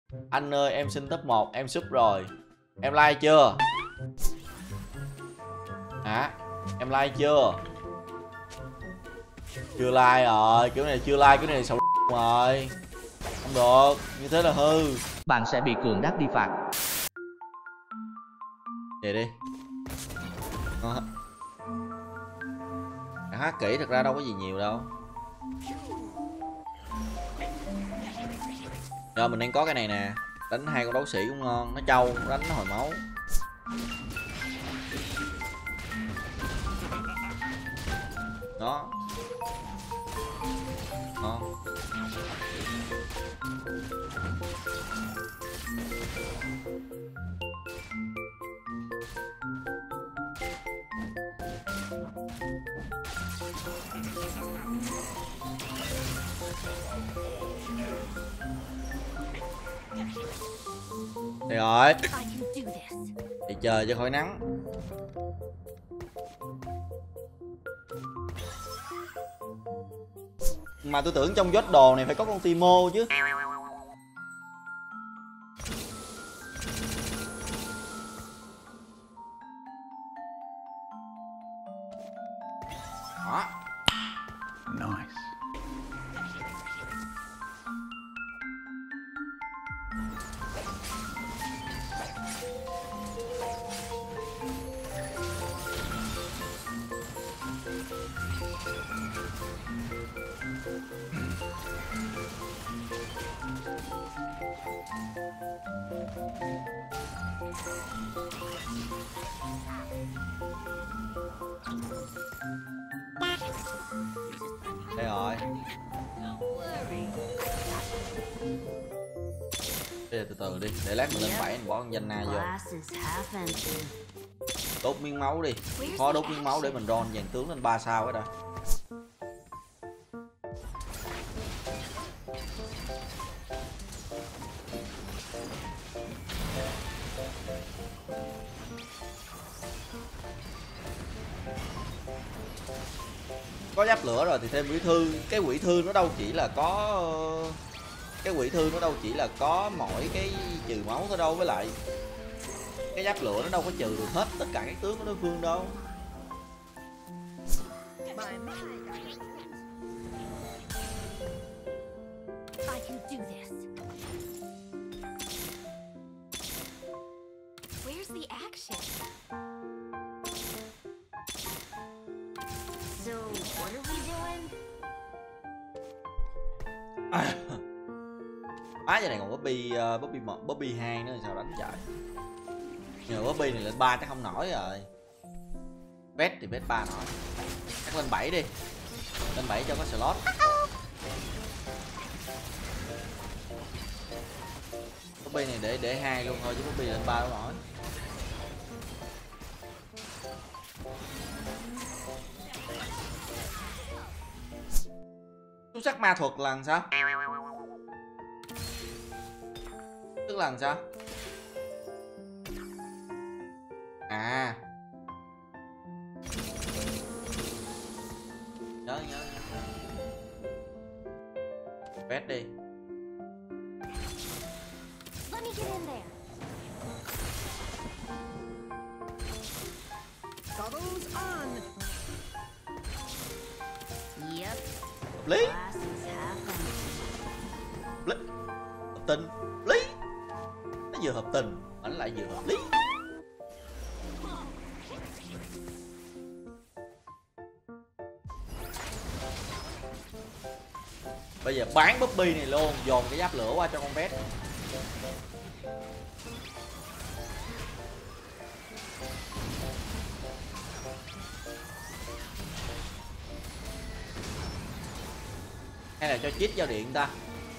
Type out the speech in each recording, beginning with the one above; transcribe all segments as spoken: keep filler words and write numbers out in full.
Anh ơi em xin top một, em sub rồi. Em like chưa? Hả? Em like chưa? Chưa like rồi, kiểu này chưa like, kiểu này xấu rồi. Không được, như thế là hư. Bạn sẽ bị cường đắc đi phạt. Về đi. Đó. Hát kỹ thật ra đâu có gì nhiều đâu. Giờ mình đang có cái này nè, đánh hai con đấu sĩ cũng ngon, nó trâu, đánh nó hồi máu. Đó. Ngon. Đây rồi. Thì chờ cho khỏi nắng. Mà tôi tưởng trong giót đồ này phải có con Timo chứ. Đó. Nice. Đây rồi. Bây giờ từ từ đi, để lát mình lên bảy mình bỏ con danh na vô. Đốt miếng máu đi, khó đốt miếng máu để mình ron dàn tướng lên ba sao cái đã. Có giáp lửa rồi thì thêm quỷ thư. Cái quỷ thư nó đâu chỉ là có cái quỷ thư nó đâu chỉ là có mỗi cái trừ máu thôi đâu, với lại cái giáp lửa nó đâu có trừ được hết tất cả các tướng của đối phương đâu. À, à giờ này còn Bobby uh, Bobby một Bobby hai nữa thì sao đánh chạy. Nhờ Bobby này lên ba chắc không nổi rồi. Vét thì vét ba nổi. Chắc lên bảy đi. Lên bảy cho có slot. Bobby này để để hai luôn thôi chứ Bobby lên ba đâu nổi. Xuất sắc ma thuật là làm sao? Tức là làm sao? À. Nhớ nhớ nhớ. Vét đi. Lý. Lý. Hợp tình. Lý. Nó vừa hợp tình, ảnh lại vừa hợp lý. Bây giờ bán Bobby này luôn, dồn cái giáp lửa qua cho con Vét. Hay là cho chít giao điện ta.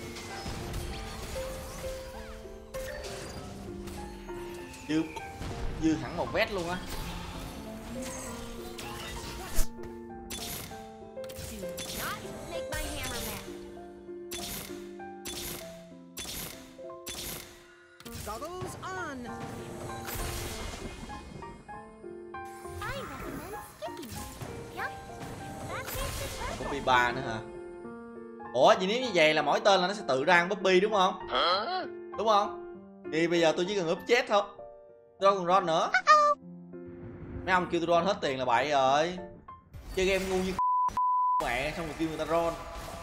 Dư dư hẳn một Vét luôn á. Bobby ba nữa hả? Ủa vậy nếu như vậy là mỗi tên là nó sẽ tự ra Bobby đúng không? đúng không? Thì bây giờ tôi chỉ cần úp chết thôi, tôi đâu còn ron nữa. Mấy ông kêu tôi ron hết tiền là bậy rồi. Chơi game ngu như mẹ, xong rồi kêu người ta ron.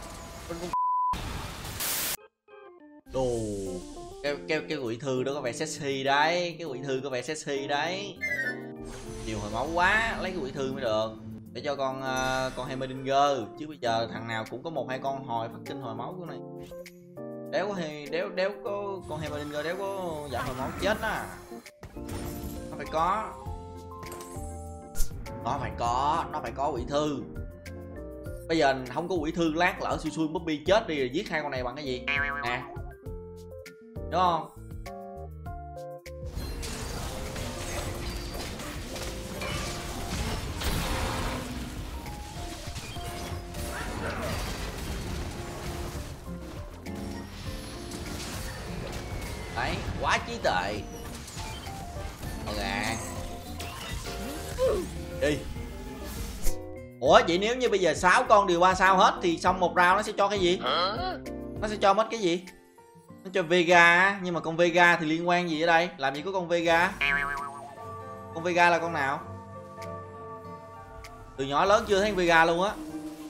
Đồ cái cái cái quỷ thư đó có vẻ sexy đấy, cái quỷ thư có vẻ sexy đấy. Nhiều hồi máu quá, lấy cái quỷ thư mới được để cho con uh, con Heimerdinger, chứ bây giờ thằng nào cũng có một hai con hồi phát kinh hồi máu của này. Đéo có hay đéo đéo có con Heimerdinger đéo có giảm hồi máu chết á. Nó phải có, nó phải có, nó phải có quỷ thư. Bây giờ không có quỷ thư lát lỡ xui xui Bobby chết đi rồi giết hai con này bằng cái gì nè, đúng không? Đấy, quá trí tuệ. Ok đi. Ủa vậy nếu như bây giờ sáu con đều qua sao hết thì xong một round nó sẽ cho cái gì? Nó sẽ cho mất cái gì? Nó cho Vega. Nhưng mà con Vega thì liên quan gì ở đây? Làm gì có con Vega? Con Vega là con nào? Từ nhỏ lớn chưa thấy Vega luôn á.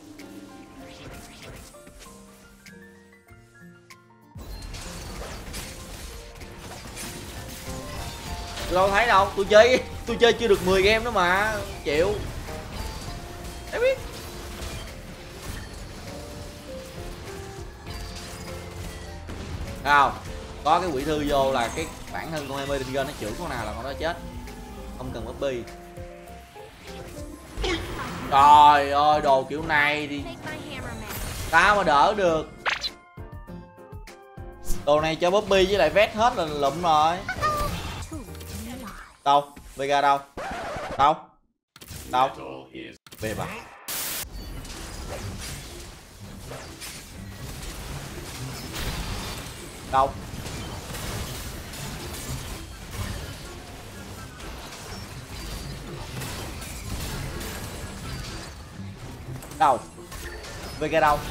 Tôi đâu thấy đâu. Tôi chơi tôi chơi chưa được mười game nữa mà. Chịu. Để biết. Không, có cái quỷ thư vô là cái bản thân con Heimerdinger nó chửi con nào là con đó chết, không cần Bobby. Trời ơi, đồ kiểu này thì tao mà đỡ được. Đồ này cho Bobby với lại Vét hết là lụm rồi. Đâu? Vega đâu? Đâu? Đâu? Về bà. Đâu? Đâu? Vega đâu?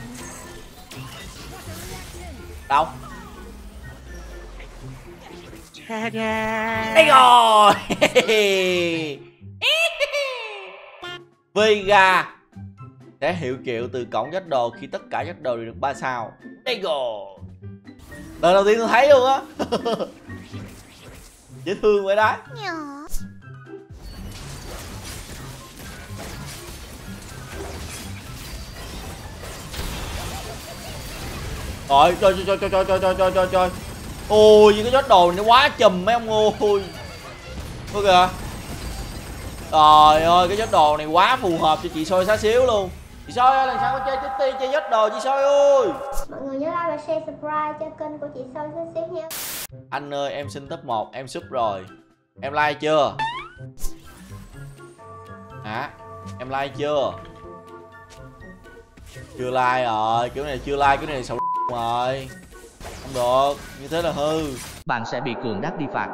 Đâu? Đây rồi. Vega sẽ hiệu triệu từ cổng dắt đồ khi tất cả dắt đồ đều được ba sao. Đây rồi. Lần đầu tiên tôi thấy luôn á. Dễ thương vậy đấy. Rồi, trời trời trời trời trời trời trời trời trời. Ôi, cái dắt đồ này nó quá chùm mấy ông ơi. Ôi kìa. Trời ơi, cái dắt đồ này quá phù hợp cho chị Soi xá xíu luôn. Chị Soi ơi, lần sau có chơi tiếp ti chơi dắt đồ chị Soi ơi. Mọi người nhớ like và share subscribe cho kênh của chị Soi xá xíu nha. Anh ơi, em xin top một, em sub rồi. Em like chưa? Hả? Em like chưa? Chưa like rồi, kiểu này chưa like, kiểu này xấu rồi. Không được, như thế là hư. Bạn sẽ bị Cường Đắc đi phạt.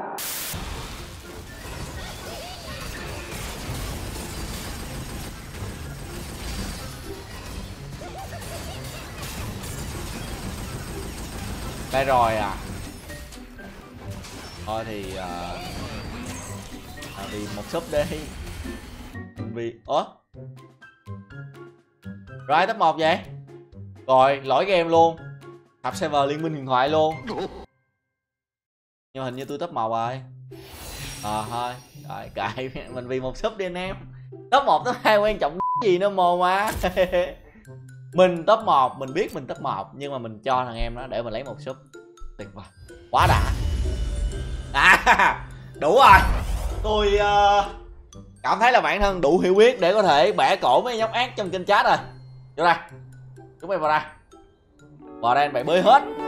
Đây rồi à. Thôi thì uh, à, vì một sub đi. Vì ủa rồi top một vậy. Rồi lỗi game luôn. Tập server liên minh huyền thoại luôn. Nhưng mà hình như tôi top một rồi. Ờ à, thôi. Rồi kệ mình vì một sub đi anh em. Top một top hai quan trọng gì nữa mồ mà. Mình top một, mình biết mình top một nhưng mà mình cho thằng em nó để mình lấy một sub. Tuyệt vời. Quá đã. À, đủ rồi. Tôi uh, cảm thấy là bản thân đủ hiểu biết để có thể bẻ cổ mấy nhóc ác trong kênh chat rồi. Vô đây. Chúng mày vào đây. Vào đây anh bày bơi hết.